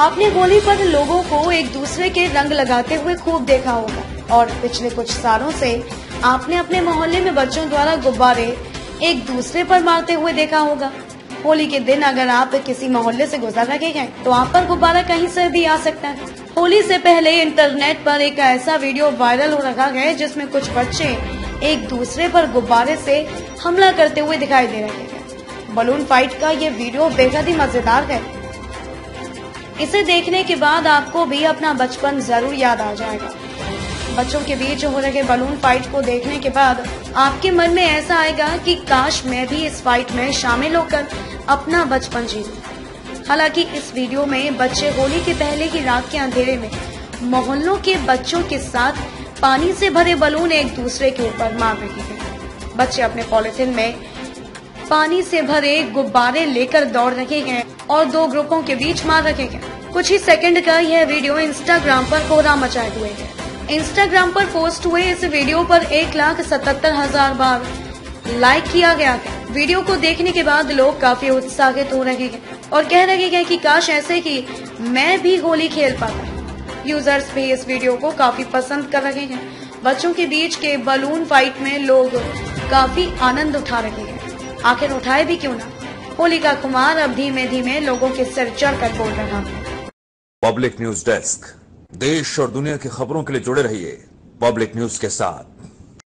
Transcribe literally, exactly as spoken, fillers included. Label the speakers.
Speaker 1: आपने होली पर लोगों को एक दूसरे के रंग लगाते हुए खूब देखा होगा और पिछले कुछ सालों से आपने अपने मोहल्ले में बच्चों द्वारा गुब्बारे एक दूसरे पर मारते हुए देखा होगा। होली के दिन अगर आप किसी मोहल्ले से गुजर रहे हैं तो आप पर गुब्बारा कहीं से भी आ सकता है। होली से पहले इंटरनेट पर एक ऐसा वीडियो वायरल हो रहा है जिसमें कुछ बच्चे एक दूसरे पर गुब्बारे से हमला करते हुए दिखाई दे रहे हैं। बलून फाइट का ये वीडियो बेहद ही मजेदार है। इसे देखने के बाद आपको भी अपना बचपन जरूर याद आ जाएगा। बच्चों के बीच हो रहे बलून फाइट को देखने के बाद आपके मन में ऐसा आएगा कि काश मैं भी इस फाइट में शामिल होकर अपना बचपन जी लूं। हालांकि इस वीडियो में बच्चे होली के पहले की रात के अंधेरे में मोहल्लों के बच्चों के साथ पानी से भरे बलून एक दूसरे के ऊपर मार रहे हैं। बच्चे अपने पॉलिथीन में पानी से भरे गुब्बारे लेकर दौड़ रहे हैं और दो ग्रुपों के बीच मार रहे हैं। कुछ ही सेकंड का यह वीडियो इंस्टाग्राम पर कोहराम मचाए हुए है। इंस्टाग्राम पर पोस्ट हुए इस वीडियो पर एक लाख सतहत्तर हजार बार लाइक किया गया है। वीडियो को देखने के बाद लोग काफी उत्साहित हो रहे हैं और कह रहे हैं कि काश ऐसे कि मैं भी होली खेल पाता। यूजर्स भी इस वीडियो को काफी पसंद कर रहे हैं। बच्चों के बीच के बलून फाइट में लोग काफी आनंद उठा रहे हैं। आखिर उठाए भी क्यों ना, होली का खुमार अब धीमे धीमे लोगों के सिर चढ़कर बोल रहा है।
Speaker 2: पब्लिक न्यूज डेस्क, देश और दुनिया की खबरों के लिए जुड़े रहिए पब्लिक न्यूज के साथ।